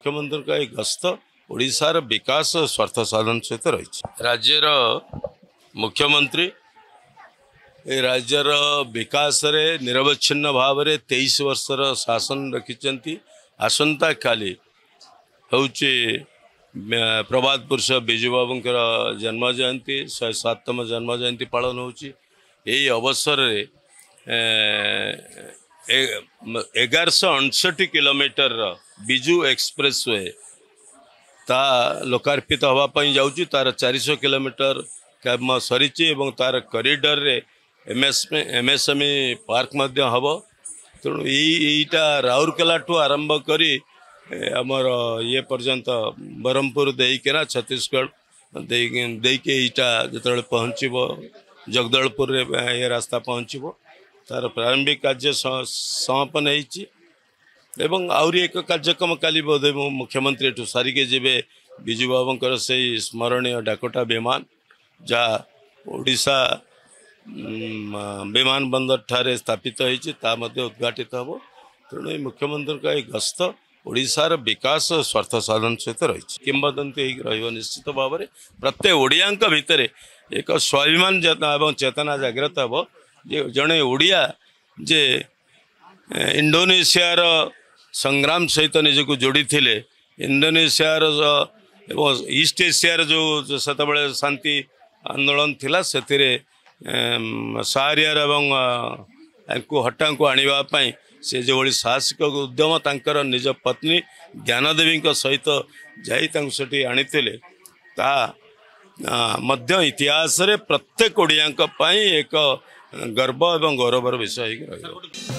मुख्यमंत्री का एक गस्त ओडिशार विकास और स्वार्थ साधन सहित रही। राज्यर मुख्यमंत्री ए राज्यर विकास रे निरवच्छिन्न भाव में 23 वर्षर शासन रखिंट। आसंता काली हूँ प्रभात पुरुष बिजु बाबूंकर जन्म जयंती 107तम जन्म जयंती पालन होची। यही अवसर 1159 किलोमीटर बिजु एक्सप्रेस वे ता लोकार्पित होगापी जाऊँगी। तार 400 किलोमीटर काम सरी तार कॉरिडोर रे एमएसएमई पार्क हम। तेणु यहीटा राउरकेला ठू आरंभ करी आमर ये पर्यंत ब्रह्मपुर देना छत्तीसगढ़ देके यहीटा जो पहुँचब जगदलपुर ये रास्ता पहुँचब तार प्रारंभिक कार्य समापन एवं आउरी एक कार्यक्रम काली बोधे मुख्यमंत्री एठू सारिके जीवे बिजु बाबूंकर से स्मरणीय डाकोटा विमान जहाँ ओडिशा विमान बंदर ठारे स्थापित होती उद्घाटित हम। तेणु मुख्यमंत्री का एक गस्त ओडिशार विकास और स्वार्थ साधन सहित रही किंवदंती निश्चित भाव में प्रत्येक ओडिया भितर एक स्वाभिमान एवं चेतना जागृत हम। जड़े ओडिया जे इंडोनेशियार संग्राम सहित निजक जोड़ी थे। इंडोनेशियार ईस्ट एशियार जो से शांति आंदोलन थिला से सारियार हटा को आने से जो साहसिक उद्यम तांकर निज पत्नी ज्ञानदेवी सहित जाई आनी मध्य इतिहास रे प्रत्येक ओडिया एक गर्व एवं गौरवर विषय रही।